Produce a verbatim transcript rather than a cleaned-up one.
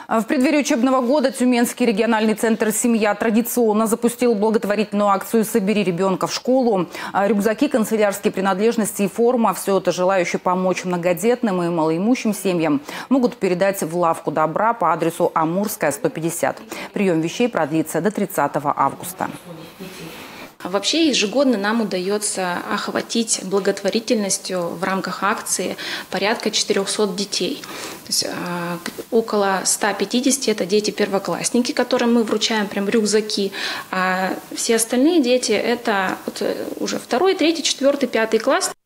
В преддверии учебного года Тюменский региональный центр «Семья» традиционно запустил благотворительную акцию «Собери ребенка в школу». Рюкзаки, канцелярские принадлежности и форма – все это желающие помочь многодетным и малоимущим семьям могут передать в лавку добра по адресу Амурская, сто пятьдесят. Прием вещей продлится до тридцатого августа. Вообще ежегодно нам удается охватить благотворительностью в рамках акции порядка четырёхсот детей. То есть, э, около ста пятидесяти это дети-первоклассники, которым мы вручаем прям рюкзаки, а все остальные дети это вот уже второй, третий, четвертый, пятый класс.